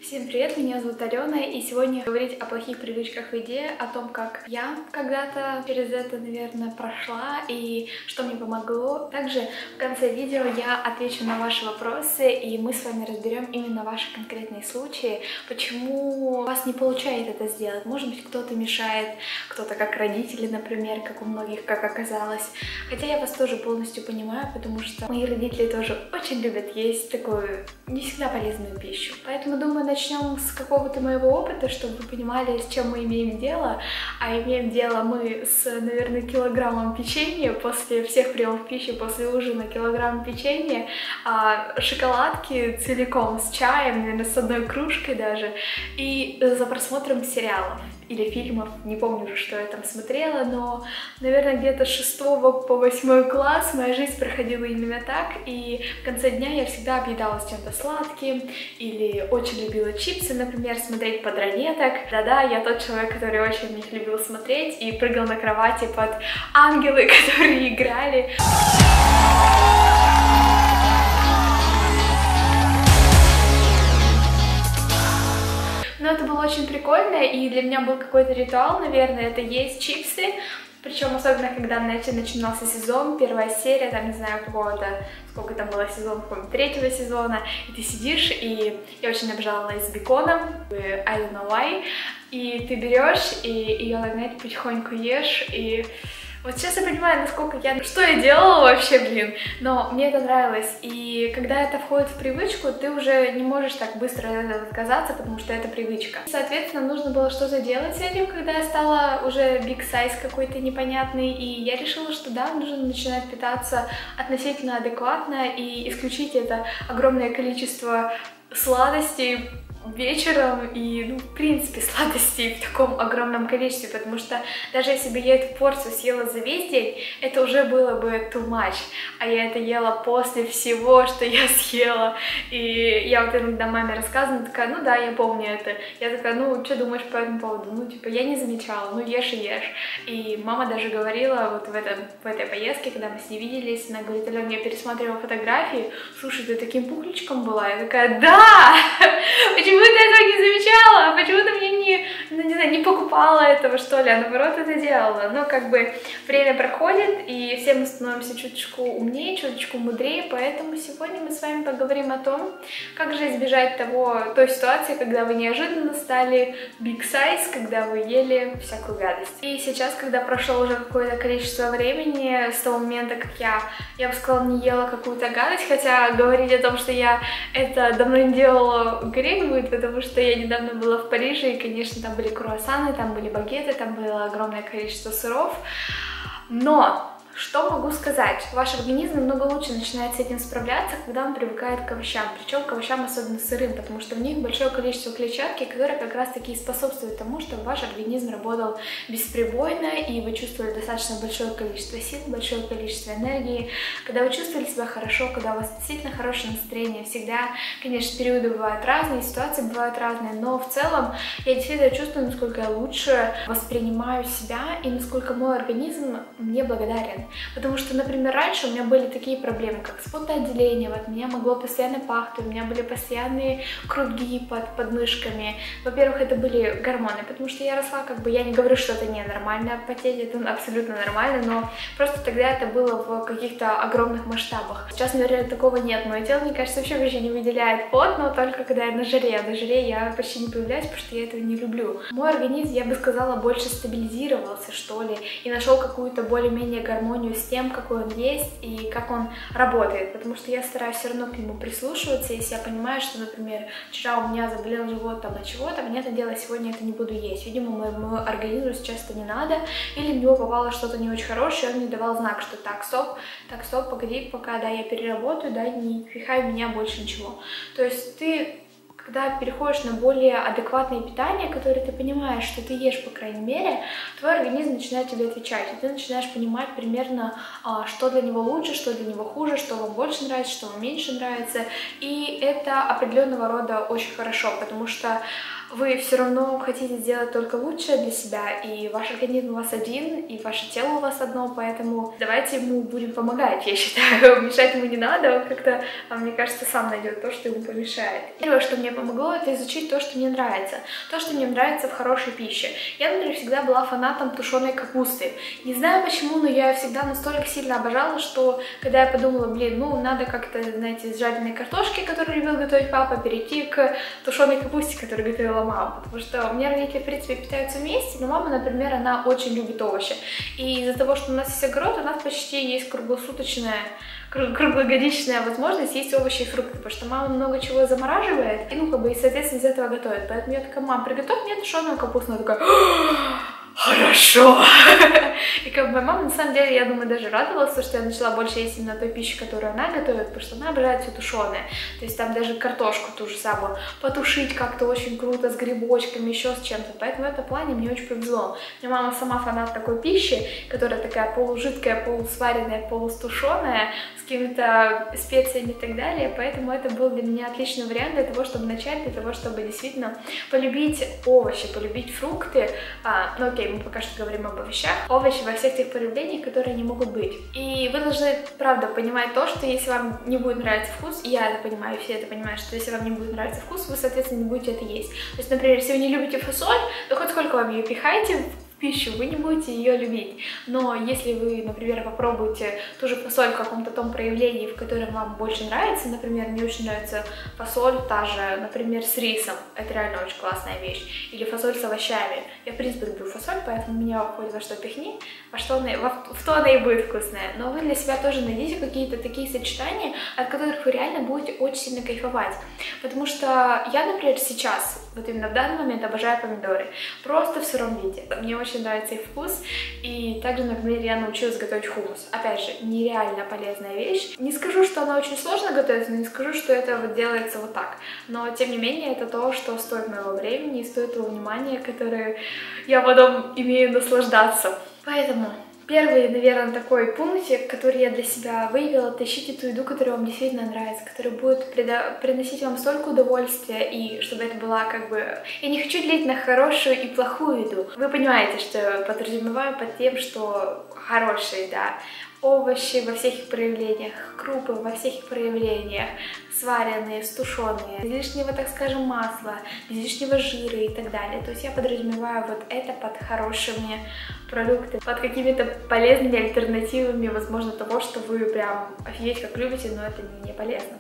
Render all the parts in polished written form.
Всем привет, меня зовут Алена, и сегодня говорить о плохих привычках в еде, о том, как я когда-то через это, наверное, прошла и что мне помогло. Также в конце видео я отвечу на ваши вопросы, и мы с вами разберем именно ваши конкретные случаи, почему у вас не получается это сделать. Может быть, кто-то мешает, кто-то как родители, например, как у многих, как оказалось. Хотя я вас тоже полностью понимаю, потому что мои родители тоже очень любят есть такую не всегда полезную пищу. Поэтому, думаю, начнем с какого-то моего опыта, чтобы вы понимали, с чем мы имеем дело. А имеем дело мы с, наверное, килограммом печенья после всех приемов пищи, после ужина килограмм печенья, шоколадки целиком с чаем, наверное, с одной кружкой даже, и за просмотром сериалов или фильмов, не помню уже, что я там смотрела, но, наверное, где-то с 6 по 8 класс моя жизнь проходила именно так, и в конце дня я всегда объедалась чем-то сладким, или очень любила чипсы, например, смотреть под ранеток. Да-да, я тот человек, который очень их любил смотреть, и прыгал на кровати под ангелы, которые играли. Но это было очень прикольно, и для меня был какой-то ритуал, наверное, это есть чипсы. Причем особенно, когда начинался сезон, первая серия, там, не знаю, какого-то, сколько там было сезонов, третьего сезона, и ты сидишь, и я очень обожала лейс с беконом, I don't know why, и ты берешь, и ее, знаете, потихоньку ешь, и вот сейчас я понимаю, что я делала вообще, блин, но мне это нравилось, и когда это входит в привычку, ты уже не можешь так быстро от этого отказаться, потому что это привычка. Соответственно, нужно было что-то делать с этим, когда я стала уже big size какой-то непонятный, и я решила, что да, нужно начинать питаться относительно адекватно и исключить это огромное количество сладостей вечером и, в принципе, сладостей в таком огромном количестве, потому что даже если бы я эту порцию съела за весь день, это уже было бы too much, а я это ела после всего, что я съела, и я вот иногда маме рассказываю, такая, ну да, я помню это, я такая, ну, что думаешь по этому поводу, ну, типа, я не замечала, ну, ешь и ешь, и мама даже говорила вот в этой поездке, когда мы с ней виделись, она говорит, Алена, я пересматривала фотографии, слушай, ты таким пухличком была, я такая, да, почему ты этого не замечала? Почему ты мне не покупала этого, что ли? А наоборот это делала. Но как бы время проходит, и все мы становимся чуточку умнее, чуточку мудрее, поэтому сегодня мы с вами поговорим о том, как же избежать той ситуации, когда вы неожиданно стали big size, когда вы ели всякую гадость. И сейчас, когда прошло уже какое-то количество времени с того момента, как я бы сказала, не ела какую-то гадость, хотя говорить о том, что я это давно не делала, грех будет, потому что я недавно была в Париже, и, конечно, там были круассаны, там были багеты, там было огромное количество сыров, но что могу сказать? Ваш организм намного лучше начинает с этим справляться, когда он привыкает к овощам, причем к овощам особенно сырым, потому что в них большое количество клетчатки, которая как раз таки способствует тому, чтобы ваш организм работал бесперебойно, и вы чувствовали достаточно большое количество сил, большое количество энергии, когда вы чувствовали себя хорошо, когда у вас действительно хорошее настроение. Всегда, конечно, периоды бывают разные, ситуации бывают разные, но в целом я действительно чувствую, насколько я лучше воспринимаю себя и насколько мой организм мне благодарен. Потому что, например, раньше у меня были такие проблемы, как с потоотделением, от меня могло постоянно пахнуть, у меня были постоянные круги под подмышками. Во-первых, это были гормоны, потому что я росла, я не говорю, что это ненормально, потеть это абсолютно нормально, но просто тогда это было в каких-то огромных масштабах. Сейчас, наверное, такого нет, мое тело, мне кажется, вообще не выделяет пот, но только когда я на жаре, а на жаре я почти не появляюсь, потому что я этого не люблю. Мой организм, я бы сказала, больше стабилизировался, что ли, и нашел какую-то более-менее гармонию с тем, какой он есть и как он работает, потому что я стараюсь все равно к нему прислушиваться. Если я понимаю, что, например, вчера у меня заболел живот от чего-то, мне это делать сегодня это не буду есть. Видимо, моему организму сейчас это не надо, или в него попало что-то не очень хорошее, он мне давал знак, что так, стоп, погоди, пока, да, я переработаю, да, не пихай в меня больше ничего. То есть ты, когда переходишь на более адекватное питание, которое ты понимаешь, что ты ешь, по крайней мере, твой организм начинает тебе отвечать, и ты начинаешь понимать примерно, что для него лучше, что для него хуже, что вам больше нравится, что вам меньше нравится, и это определенного рода очень хорошо, потому что вы все равно хотите сделать только лучшее для себя, и ваш организм у вас один, и ваше тело у вас одно, поэтому давайте ему будем помогать, я считаю. Мешать ему не надо, он как-то, мне кажется, сам найдет то, что ему помешает. Первое, что мне помогает, помогло, это изучить то, что мне нравится. То, что мне нравится в хорошей пище. Я, например, всегда была фанатом тушеной капусты. Не знаю почему, но я всегда настолько сильно обожала, что когда я подумала, блин, ну надо как-то, знаете, с жареной картошки, которую любил готовить папа, перейти к тушеной капусте, которую готовила мама. Потому что у меня родители, в принципе, питаются вместе, но мама, например, она очень любит овощи. И из-за того, что у нас есть огород, у нас почти есть круглогодичная возможность есть овощи и фрукты, потому что мама много чего замораживает, и, ну, как бы, и, соответственно, из этого готовит. Поэтому я такая: мам, приготовь мне тушеную капусту. Она такая: хорошо! И как бы мама, на самом деле, я думаю, даже радовалась, что я начала больше есть именно той пищи, которую она готовит, потому что она обожает все тушеное. То есть там даже картошку ту же самую потушить как-то очень круто, с грибочками, еще с чем-то. Поэтому в этом плане мне очень повезло. У меня мама сама фанат такой пищи, которая такая полужидкая, полусваренная, полустушеная, с какими-то специями и так далее. Поэтому это был для меня отличный вариант для того, чтобы начать, для того, чтобы действительно полюбить овощи, полюбить фрукты. Ну окей, мы пока что говорим об овощах. Овощи во всех тех проявлениях, которые они могут быть. И вы должны, правда, понимать то, что если вам не будет нравиться вкус, и я это понимаю, все это понимают, что если вам не будет нравиться вкус, вы, соответственно, не будете это есть. То есть, например, если вы не любите фасоль, то хоть сколько вам ее пихайте в пищу, вы не будете ее любить. Но если вы, например, попробуете ту же фасоль в каком-то том проявлении, в котором вам больше нравится, например, мне очень нравится фасоль та же, например, с рисом, это реально очень классная вещь, или фасоль с овощами. Я, в принципе, люблю фасоль, поэтому меня хоть во что пихни, в то она и будет вкусная. Но вы для себя тоже найдите какие-то такие сочетания, от которых вы реально будете очень сильно кайфовать. Потому что я, например, сейчас, вот именно в данный момент, обожаю помидоры. Просто в сыром виде. Мне очень нравится их вкус. И также, например, я научилась готовить хумус. Опять же, нереально полезная вещь. Не скажу, что она очень сложно готовится, но не скажу, что это вот делается вот так. Но, тем не менее, это то, что стоит моего времени и стоит того внимания, которое я потом имею наслаждаться. Поэтому первый, наверное, такой пунктик, который я для себя выявила: тащите ту еду, которая вам действительно нравится, которая будет приносить вам столько удовольствия, и чтобы это была как бы... Я не хочу делить на хорошую и плохую еду. Вы понимаете, что я подразумеваю под тем, что хорошая еда. Овощи во всех их проявлениях, крупы во всех их проявлениях, сваренные, стушеные, без лишнего, так скажем, масла, без лишнего жира и так далее. То есть я подразумеваю вот это под хорошими продуктами, под какими-то полезными альтернативами, возможно, того, что вы прям офигеть как любите, но это не полезно.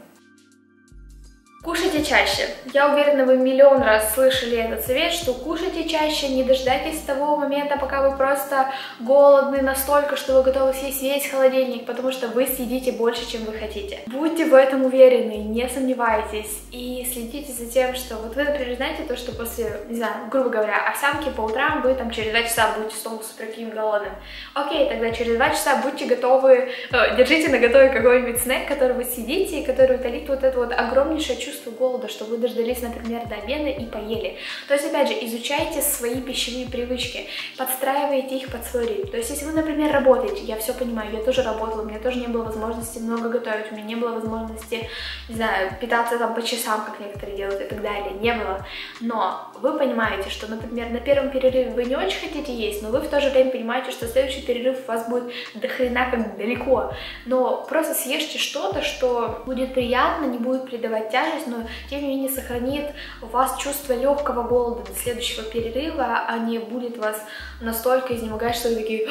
Кушайте чаще. Я уверена, вы миллион раз слышали этот совет, что кушайте чаще, не дождайтесь того момента, пока вы просто голодны настолько, что вы готовы съесть весь холодильник, потому что вы съедите больше, чем вы хотите. Будьте в этом уверены, не сомневайтесь и следите за тем, что вот вы, например, знаете то, что после, не знаю, грубо говоря, овсянки по утрам вы там через 2 часа будете снова супер таким голодным. Окей, тогда через 2 часа будьте готовы, держите наготове какой-нибудь снэк, который вы съедите и который утолит вот это вот огромнейшее чувство голода, что вы дождались, например, до обеда и поели. То есть, опять же, изучайте свои пищевые привычки, подстраивайте их под свой ритм. То есть, если вы, например, работаете, я все понимаю, я тоже работала, у меня тоже не было возможности много готовить, у меня не было возможности, не знаю, питаться там по часам, как некоторые делают и так далее, не было. Но вы понимаете, что, например, на первом перерыве вы не очень хотите есть, но вы в то же время понимаете, что следующий перерыв у вас будет до хрена как далеко. Но просто съешьте что-то, что будет приятно, не будет придавать тяжесть, но тем не менее сохранит у вас чувство легкого голода до следующего перерыва, а не будет вас настолько изнемогать, что вы такие: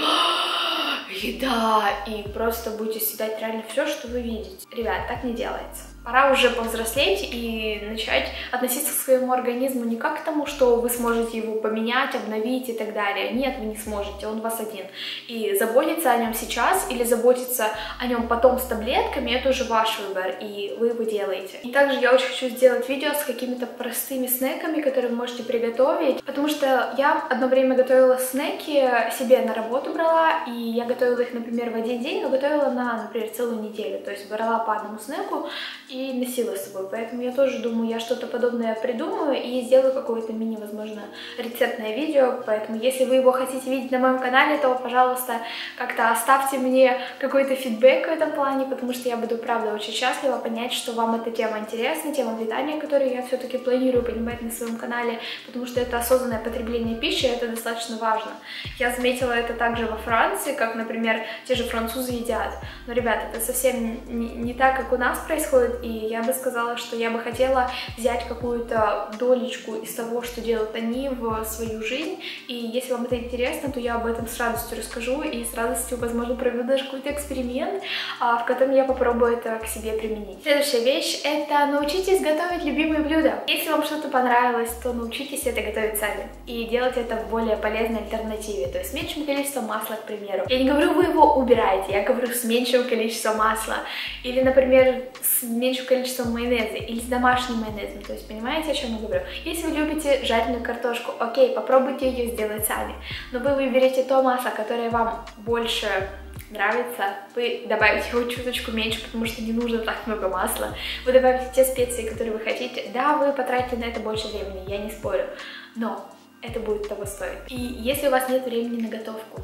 еда, и просто будете съедать реально все, что вы видите. Ребят, так не делается. Пора уже повзрослеть и начать относиться к своему организму не как к тому, что вы сможете его поменять, обновить и так далее. Нет, вы не сможете, он у вас один. И заботиться о нем сейчас или заботиться о нем потом с таблетками — это уже ваш выбор, и вы его делаете. И также я очень хочу сделать видео с какими-то простыми снеками, которые вы можете приготовить, потому что я одно время готовила снеки, себе на работу брала, и я готовила их, например, в один день, но готовила на, например, целую неделю. То есть брала по одному снеку и носила с собой. Поэтому я тоже думаю, я что-то подобное придумаю и сделаю какое-то мини, возможно, рецептное видео. Поэтому если вы его хотите видеть на моем канале, то, пожалуйста, как-то оставьте мне какой-то фидбэк в этом плане, потому что я буду, правда, очень счастлива понять, что вам эта тема интересна, тема питания, которую я все-таки планирую поднимать на своем канале, потому что это осознанное потребление пищи, это достаточно важно. Я заметила это также во Франции, как, например, те же французы едят. Но, ребята, это совсем не так, как у нас происходит. и я бы сказала, что я бы хотела взять какую-то долечку из того, что делают они, в свою жизнь, и если вам это интересно, то я об этом с радостью расскажу, и с радостью, возможно, проведу даже какой-то эксперимент, в котором я попробую это к себе применить. Следующая вещь — это научитесь готовить любимые блюда. Если вам что-то понравилось, то научитесь это готовить сами, и делать это в более полезной альтернативе, то есть с меньшим количеством масла, к примеру. Я не говорю, вы его убираете, я говорю с меньшим количеством масла, или, например, с меньшим количеством майонеза, или с домашним майонезом, то есть понимаете, о чем я говорю? Если вы любите жареную картошку, окей, попробуйте ее сделать сами, но вы выберете то масло, которое вам больше нравится, вы добавите его чуточку меньше, потому что не нужно так много масла, вы добавите те специи, которые вы хотите, да, вы потратите на это больше времени, я не спорю, но это будет того стоить. И если у вас нет времени на готовку,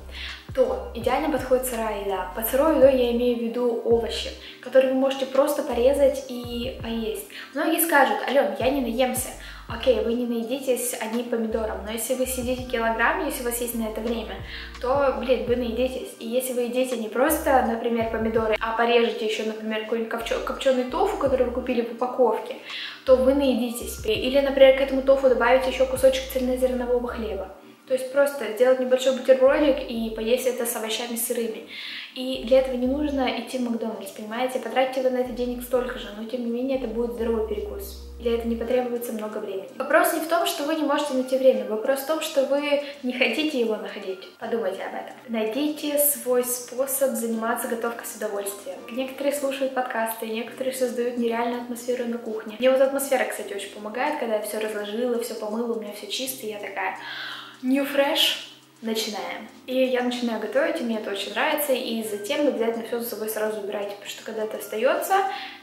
то идеально подходит сырая еда. Под сырой едой я имею в виду овощи, которые вы можете просто порезать и поесть. Многие скажут: Ален, я не наемся. Окей, вы не наедитесь одним помидором, но если вы съедите килограмм, если у вас есть на это время, то, блин, вы наедитесь. И если вы едите не просто, например, помидоры, а порежете еще, например, какой-нибудь копченый тофу, который вы купили в упаковке, то вы наедитесь. Или, например, к этому тофу добавить еще кусочек цельнозернового хлеба. То есть просто сделать небольшой бутербродик и поесть это с овощами сырыми. И для этого не нужно идти в Макдональдс, понимаете? Потратите вы на это денег столько же, но тем не менее это будет здоровый перекус. Для этого не потребуется много времени. Вопрос не в том, что вы не можете найти время, вопрос в том, что вы не хотите его находить. Подумайте об этом. Найдите свой способ заниматься готовкой с удовольствием. Некоторые слушают подкасты, некоторые создают нереальную атмосферу на кухне. Мне вот атмосфера, кстати, очень помогает, когда я все разложила, все помыла, у меня все чисто, и я такая: New Fresh, начинаем. И я начинаю готовить, и мне это очень нравится, и затем обязательно все за собой сразу убирайте, потому что когда это остается,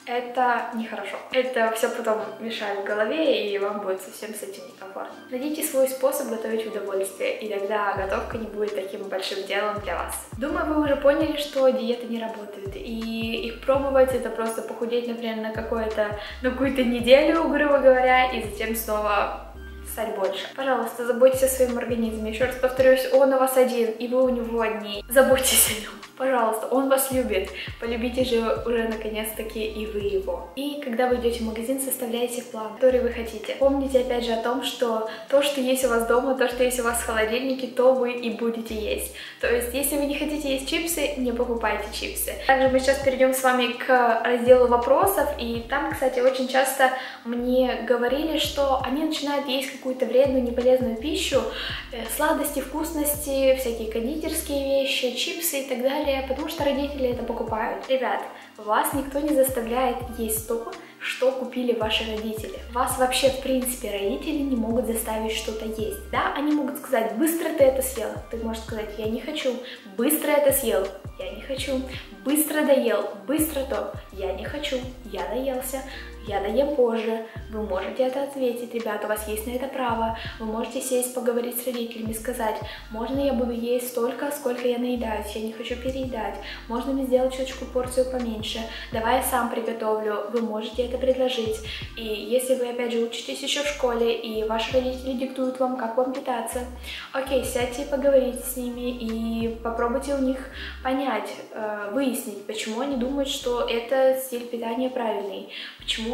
это нехорошо. Это все потом мешает в голове, и вам будет совсем с этим некомфортно. Найдите свой способ готовить в удовольствие, и тогда готовка не будет таким большим делом для вас. Думаю, вы уже поняли, что диеты не работают, и их пробовать — это просто похудеть, например, на какую-то неделю, грубо говоря, и затем снова стать больше. Пожалуйста, заботьтесь о своем организме. Еще раз повторюсь, он у вас один, и вы у него одни. Заботьтесь о нем. Пожалуйста, он вас любит. Полюбите же уже наконец-таки и вы его. И когда вы идете в магазин, составляйте план, который вы хотите. Помните опять же о том, что то, что есть у вас дома, то, что есть у вас в холодильнике, то вы и будете есть. То есть, если вы не хотите есть чипсы, не покупайте чипсы. Также мы сейчас перейдем с вами к разделу вопросов, и там, кстати, очень часто мне говорили, что они начинают есть какую-то вредную, неполезную пищу, сладости, вкусности, всякие кондитерские вещи, чипсы и так далее, потому что родители это покупают. Ребят, вас никто не заставляет есть то, что купили ваши родители. Вас вообще, в принципе, родители не могут заставить что-то есть. Да, они могут сказать: быстро ты это съел. Ты можешь сказать: я не хочу. Быстро это съел. Я не хочу. Быстро доел. Быстро то. Я не хочу. Я доелся. Я доем позже. Вы можете это ответить, ребята, у вас есть на это право. Вы можете сесть, поговорить с родителями, сказать: можно я буду есть столько, сколько я наедаюсь, я не хочу переедать. Можно мне сделать чуточку порцию поменьше. Давай я сам приготовлю. Вы можете это предложить. И если вы, опять же, учитесь еще в школе, и ваши родители диктуют вам, как вам питаться, окей, сядьте и поговорите с ними, и попробуйте у них понять, выяснить, почему они думают, что это стиль питания правильный, почему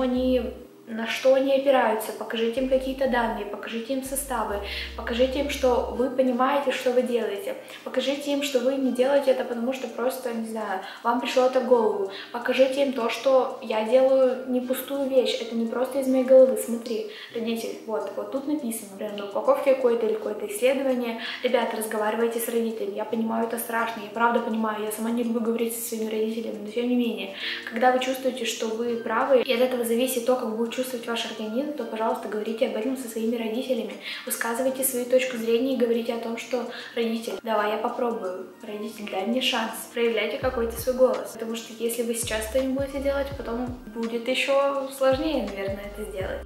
на что они опираются, покажите им какие-то данные, покажите им составы, покажите им, что вы понимаете, что вы делаете, покажите им, что вы не делаете это потому, что просто, не знаю, вам пришло это в голову, покажите им то, что я делаю не пустую вещь, это не просто из моей головы, смотри, родитель, вот тут написано, например, на упаковке какое-то или какое-то исследование, ребята, разговаривайте с родителями, я понимаю, это страшно, я правда понимаю, я сама не люблю говорить со своими родителями, но тем не менее, когда вы чувствуете, что вы правы, и от этого зависит то, как будет чувствовать ваш организм, то, пожалуйста, говорите об этом со своими родителями, высказывайте свою точку зрения и говорите о том, что: родитель, давай я попробую, родитель, дай мне шанс, проявляйте какой-то свой голос, потому что если вы сейчас это не будете делать, потом будет еще сложнее, наверное, это сделать.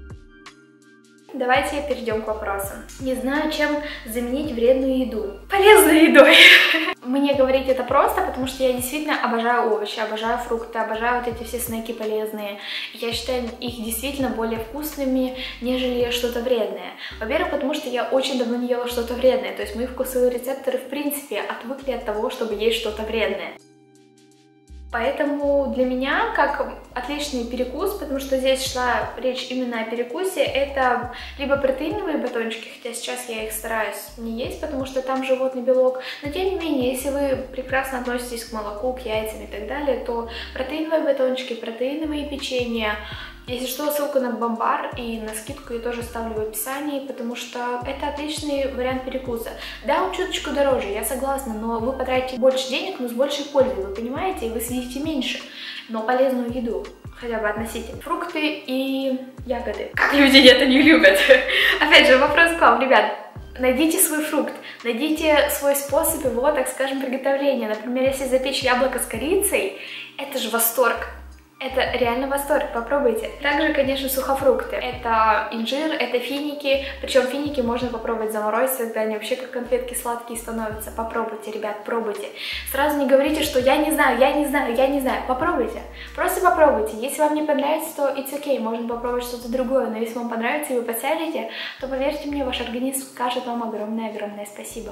Давайте перейдем к вопросам. Не знаю, чем заменить вредную еду. Полезной едой. Мне говорить это просто, потому что я действительно обожаю овощи, обожаю фрукты, обожаю вот эти все снеки полезные. Я считаю их действительно более вкусными, нежели что-то вредное. Во-первых, потому что я очень давно не ела что-то вредное, то есть мои вкусовые рецепторы в принципе отвыкли от того, чтобы есть что-то вредное. Поэтому для меня, как отличный перекус, потому что здесь шла речь именно о перекусе, это либо протеиновые батончики, хотя сейчас я их стараюсь не есть, потому что там животный белок, но тем не менее, если вы прекрасно относитесь к молоку, к яйцам и так далее, то протеиновые батончики, протеиновые печенья. Если что, ссылку на Бомбар и на скидку я тоже ставлю в описании, потому что это отличный вариант перекуса. Да, он чуточку дороже, я согласна, но вы потратите больше денег, но с большей пользой, вы понимаете, и вы съедите меньше, но полезную еду, хотя бы относительно. Фрукты и ягоды. Как люди это не любят? Опять же, вопрос к вам, ребят. Найдите свой фрукт, найдите свой способ его, так скажем, приготовления. Например, если запечь яблоко с корицей, это же восторг. Это реально восторг, попробуйте. Также, конечно, сухофрукты. Это инжир, это финики. Причем финики можно попробовать заморозить, тогда они вообще как конфетки сладкие становятся. Попробуйте, ребят, пробуйте. Сразу не говорите, что я не знаю, я не знаю, я не знаю. Попробуйте. Просто попробуйте. Если вам не понравится, то it's okay, можно попробовать что-то другое. Но если вам понравится и вы посядете, то поверьте мне, ваш организм скажет вам огромное-огромное спасибо.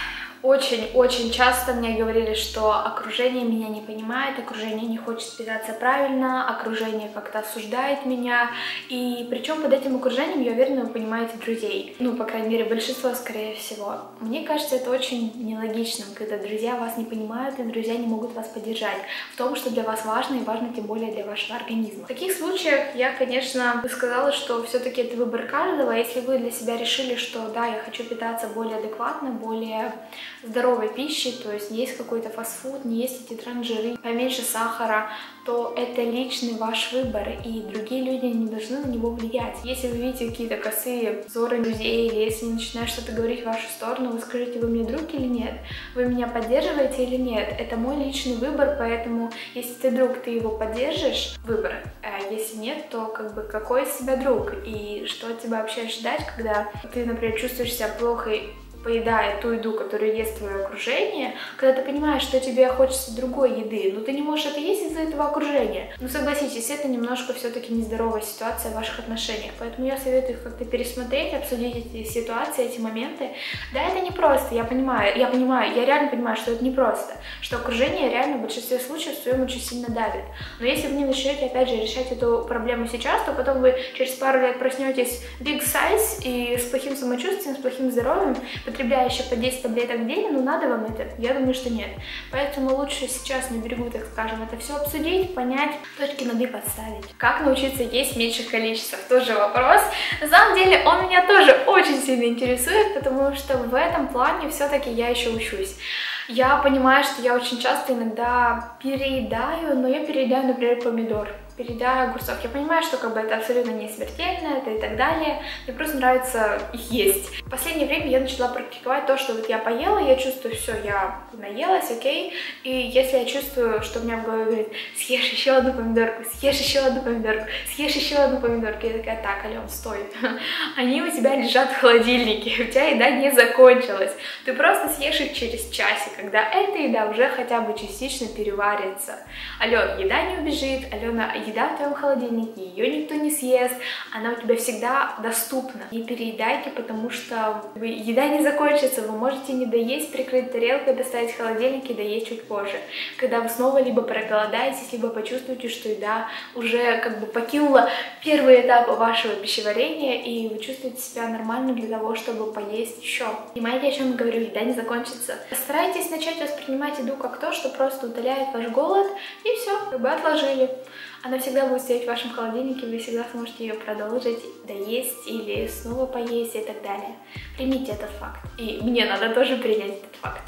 Очень-очень часто мне говорили, что окружение меня не понимает, окружение не хочет питаться правильно, окружение как-то осуждает меня. И причем под этим окружением, я уверена, вы понимаете друзей. Ну, по крайней мере, большинство, скорее всего. Мне кажется, это очень нелогичным, когда друзья вас не понимают и друзья не могут вас поддержать в том, что для вас важно, и важно тем более для вашего организма. В таких случаях я, конечно, бы сказала, что все-таки это выбор каждого. Если вы для себя решили, что да, я хочу питаться более адекватно, более здоровой пищи, то есть не есть какой-то фастфуд, не есть эти трансжиры, поменьше сахара, то это личный ваш выбор, и другие люди не должны на него влиять. Если вы видите какие-то косые взоры людей, или если начинают что-то говорить в вашу сторону, вы скажите, вы мне друг или нет? Вы меня поддерживаете или нет? Это мой личный выбор, поэтому если ты друг, ты его поддержишь, выбор. А если нет, то как бы какой из себя друг? И что от тебя вообще ожидать, когда ты, например, чувствуешь себя плохо, поедая ту еду, которую ест твое окружение, когда ты понимаешь, что тебе хочется другой еды, но ты не можешь это есть из-за этого окружения. Ну согласитесь, это немножко все-таки нездоровая ситуация в ваших отношениях, поэтому я советую их как-то пересмотреть, обсудить эти ситуации, эти моменты. Да, это непросто, я реально понимаю, что это непросто, что окружение реально в большинстве случаев в своем очень сильно давит. Но если вы не начнете, опять же, решать эту проблему сейчас, то потом вы через пару лет проснетесь big size и с плохим самочувствием, с плохим здоровьем, потребляя еще по 10 таблеток в день, ну надо вам это? Я думаю, что нет. Поэтому лучше сейчас на берегу, так скажем, это все обсудить, понять, точки над «и» подставить. Как научиться есть в меньших количествах? Тоже вопрос. На самом деле он меня тоже очень сильно интересует, потому что в этом плане все-таки я еще учусь. Я понимаю, что я очень часто иногда переедаю, но я переедаю, например, помидор. Переедаю огурцов. Я понимаю, что как бы это абсолютно не смертельно, это и так далее. Мне просто нравится их есть. В последнее время я начала практиковать то, что вот я поела, я чувствую, все, я наелась, окей. И если я чувствую, что у меня в голове говорит, съешь еще одну помидорку, съешь еще одну помидорку, съешь еще одну помидорку, я такая, так, Ален, стой. Они у тебя лежат в холодильнике, у тебя еда не закончилась. Ты просто съешь их через часик, когда эта еда уже хотя бы частично переварится. Ален, еда не убежит, Алена, еда в твоем холодильнике, ее никто не съест, она у тебя всегда доступна. Не переедайте, потому что еда не закончится, вы можете не доесть, прикрыть тарелкой, доставить в холодильник и доесть чуть позже. Когда вы снова либо проголодаетесь, либо почувствуете, что еда уже как бы покинула первый этап вашего пищеварения, и вы чувствуете себя нормально для того, чтобы поесть еще. Понимаете, о чем я говорю? Еда не закончится. Постарайтесь начать воспринимать еду как то, что просто утоляет ваш голод, и все, как бы отложили. Она всегда будет стоять в вашем холодильнике, вы всегда сможете ее продолжить, доесть или снова поесть и так далее. Примите этот факт. И мне надо тоже принять этот факт.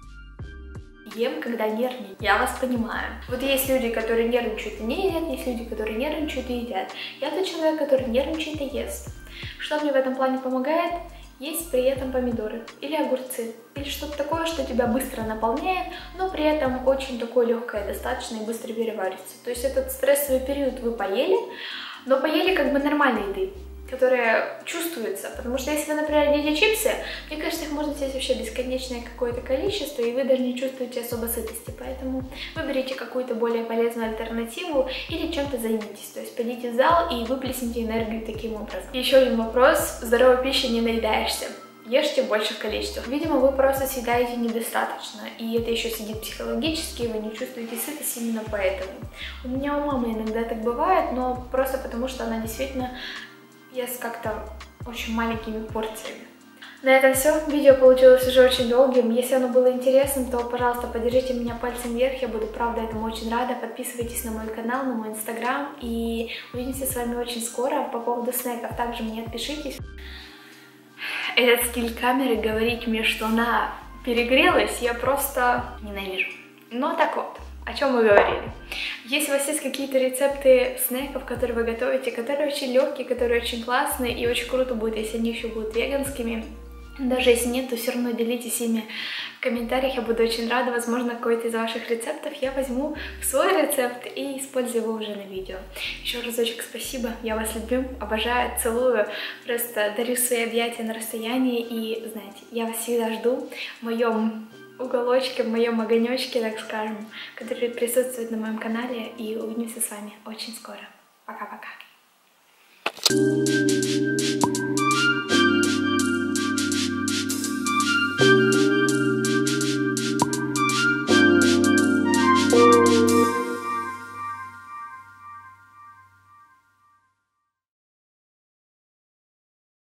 Ем, когда нервничаю. Я вас понимаю. Вот есть люди, которые нервничают и не едят, есть люди, которые нервничают и едят. Я тот человек, который нервничает и ест. Что мне в этом плане помогает? Есть при этом помидоры или огурцы, или что-то такое, что тебя быстро наполняет, но при этом очень такое легкое достаточно и быстро переварится. То есть этот стрессовый период вы поели, но поели как бы нормальной еды, которая чувствуется. Потому что если вы, например, едите чипсы, мне кажется, их можно съесть вообще бесконечное какое-то количество, и вы даже не чувствуете особо сытости. Поэтому выберите какую-то более полезную альтернативу или чем-то займитесь. То есть пойдите в зал и выплесните энергию таким образом. Еще один вопрос. Здоровой пищей не наедаешься. ешьте в больших количествах. Видимо, вы просто съедаете недостаточно, и это еще сидит психологически, и вы не чувствуете сытость именно поэтому. У меня у мамы иногда так бывает, но просто потому, что она действительно ест как-то очень маленькими порциями. На этом все. Видео получилось уже очень долгим. Если оно было интересным, то, пожалуйста, поддержите меня пальцем вверх. Я буду, правда, этому очень рада. Подписывайтесь на мой канал, на мой инстаграм. И увидимся с вами очень скоро. По поводу снеков также мне отпишитесь. Этот стиль камеры говорить мне, что она перегрелась, я просто ненавижу. Но так вот, о чем мы говорили. Если у вас есть какие-то рецепты снеков, которые вы готовите, которые очень легкие, которые очень классные, и очень круто будет, если они еще будут веганскими, даже если нет, то все равно делитесь ими в комментариях, я буду очень рада. Возможно, какой-то из ваших рецептов я возьму в свой рецепт и использую его уже на видео. Еще разочек спасибо, я вас люблю, обожаю, целую, просто дарю свои объятия на расстоянии, и, знаете, я вас всегда жду в моем уголочке, в моем огонечке, так скажем, который присутствует на моем канале, и увидимся с вами очень скоро. Пока-пока.